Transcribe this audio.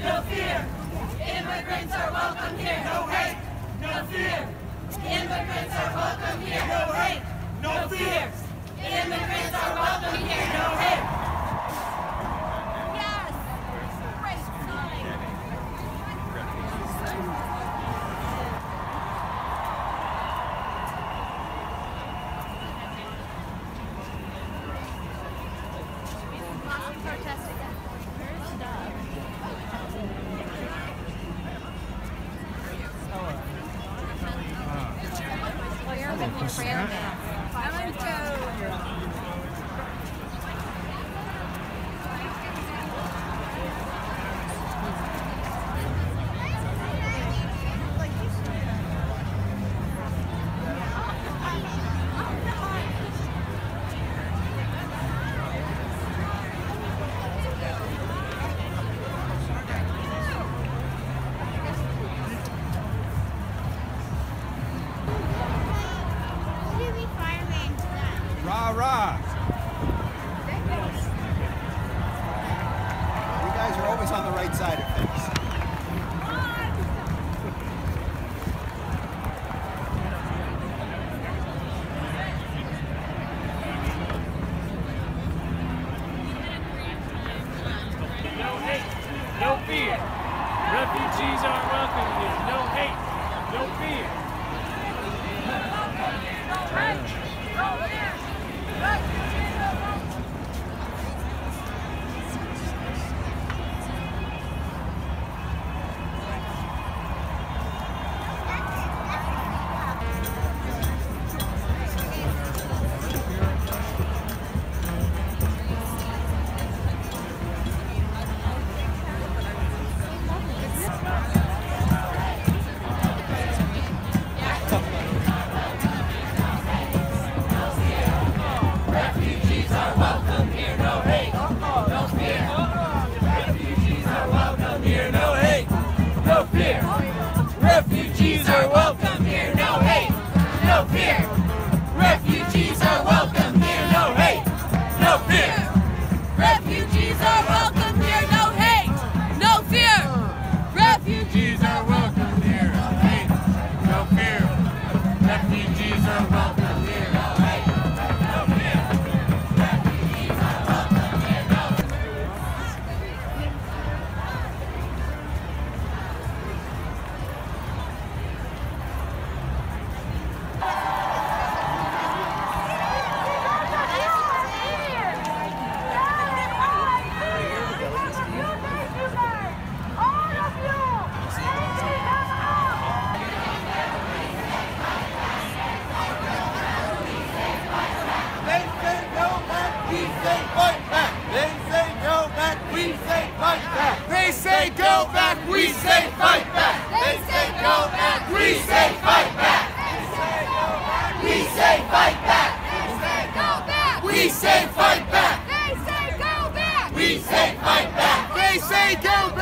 no fear. Immigrants are welcome here. No hate, no fear. Immigrants are welcome here. No hate, no fear. Immigrants are welcome here. No hate. Yes. Great sign. Protest again. Rah, rah. You guys are always on the right side of things. No hate, no fear. Refugees are welcome here. No hate, no fear. Refugees are welcome here, no hate, no fear. Refugees are welcome here, no hate, no fear. Refugees are welcome here, no hate, no fear. Refugees are welcome here, no hate, no fear. Refugees are welcome here, no hate, no fear. Refugees are welcome here, no They say go back, we say fight back. They say go back, we say fight back. We say fight back. They say go back. We say fight back. They say go back. We say go back.